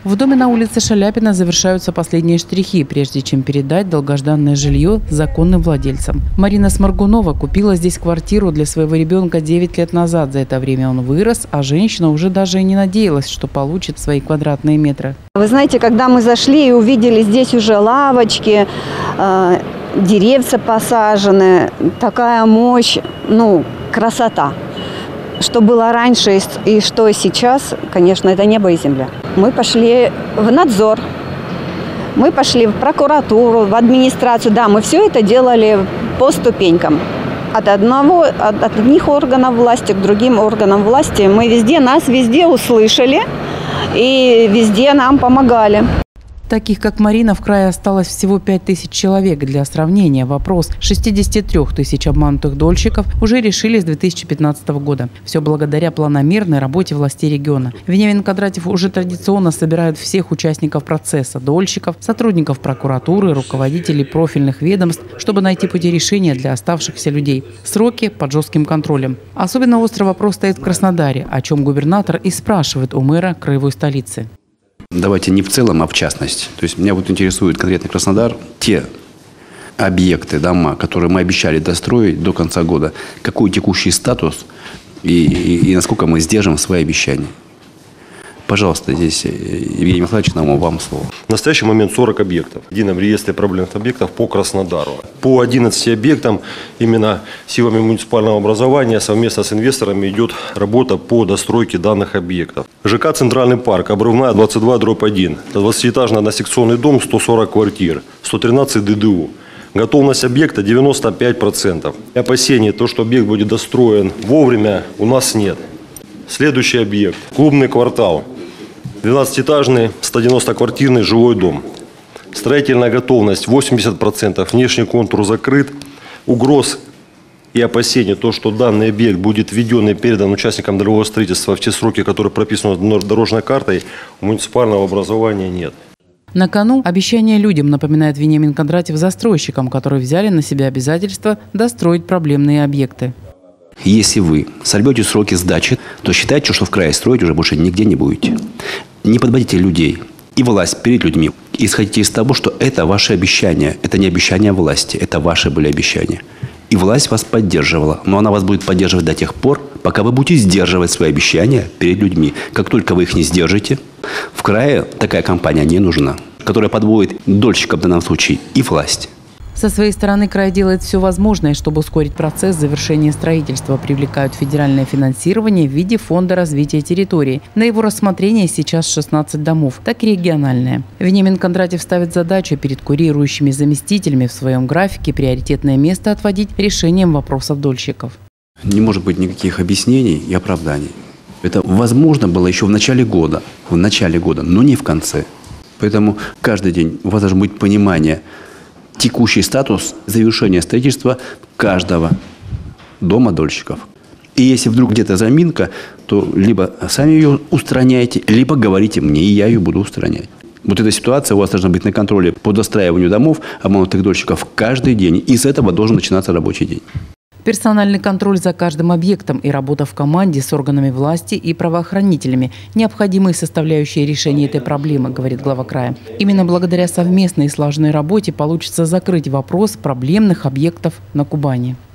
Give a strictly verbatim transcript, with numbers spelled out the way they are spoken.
В доме на улице Шаляпина завершаются последние штрихи, прежде чем передать долгожданное жилье законным владельцам. Марина Сморгунова купила здесь квартиру для своего ребенка девять лет назад. За это время он вырос, а женщина уже даже и не надеялась, что получит свои квадратные метры. Вы знаете, когда мы зашли и увидели здесь уже лавочки, э, деревца посажены, такая мощь, ну, красота. Что было раньше и что сейчас, конечно, это небо и земля. Мы пошли в надзор, мы пошли в прокуратуру, в администрацию. Да, мы все это делали по ступенькам. От одного, от одних органов власти к другим органам власти. Мы везде, нас везде услышали и везде нам помогали. Таких, как Марина, в крае осталось всего пять тысяч человек. Для сравнения, вопрос шестидесяти трёх тысяч обманутых дольщиков уже решили с две тысячи пятнадцатого года. Все благодаря планомерной работе властей региона. Вениамин Кондратьев уже традиционно собирает всех участников процесса – дольщиков, сотрудников прокуратуры, руководителей профильных ведомств, чтобы найти пути решения для оставшихся людей. Сроки под жестким контролем. Особенно острый вопрос стоит в Краснодаре, о чем губернатор и спрашивает у мэра краевой столицы. Давайте не в целом, а в частности. То есть меня вот интересует конкретно Краснодар, те объекты, дома, которые мы обещали достроить до конца года, какой текущий статус и, и, и насколько мы сдержим свои обещания. Пожалуйста, здесь Евгений Михайлович, нам вам слово. В настоящий момент сорок объектов. В едином реестре проблемных объектов по Краснодару. По одиннадцати объектам именно силами муниципального образования совместно с инвесторами идет работа по достройке данных объектов. ЖК «Центральный парк», Обрывная, двадцать два дробь один. двадцатиэтажный односекционный дом, сто сорок квартир, сто тринадцать ДДУ. Готовность объекта девяносто пять процентов. Опасений, то, что объект будет достроен вовремя, у нас нет. Следующий объект – клубный квартал. двенадцатиэтажный, сто девяносто квартирный жилой дом. Строительная готовность восемьдесят процентов, внешний контур закрыт. Угроз и опасений, то, что данный объект будет введен и передан участникам долевого строительства в те сроки, которые прописаны дорожной картой, у муниципального образования нет. На кону обещание людям, напоминает Вениамин Кондратьев застройщикам, которые взяли на себя обязательство достроить проблемные объекты. Если вы сорвете сроки сдачи, то считайте, что в крае строить уже больше нигде не будете. Не подводите людей и власть перед людьми. Исходите из того, что это ваши обещания. Это не обещания власти, это ваши были обещания. И власть вас поддерживала. Но она вас будет поддерживать до тех пор, пока вы будете сдерживать свои обещания перед людьми. Как только вы их не сдержите, в крае такая компания не нужна, которая подводит дольщикам в данном случае и власть. Со своей стороны край делает все возможное, чтобы ускорить процесс завершения строительства. Привлекают федеральное финансирование в виде фонда развития территорий. На его рассмотрение сейчас шестнадцать домов, так и региональное. Вениамин Кондратьев ставит задачу перед курирующими заместителями в своем графике приоритетное место отводить решением вопросов дольщиков. Не может быть никаких объяснений и оправданий. Это возможно было еще в начале года, в начале года, но не в конце. Поэтому каждый день у вас должно быть понимание, текущий статус завершения строительства каждого дома дольщиков. И если вдруг где-то заминка, то либо сами ее устраняете, либо говорите мне, и я ее буду устранять. Вот эта ситуация у вас должна быть на контроле по достраиванию домов обманутых дольщиков каждый день. И с этого должен начинаться рабочий день. Персональный контроль за каждым объектом и работа в команде с органами власти и правоохранителями – необходимые составляющие решения этой проблемы, говорит глава края. Именно благодаря совместной и слаженной работе получится закрыть вопрос проблемных объектов на Кубани.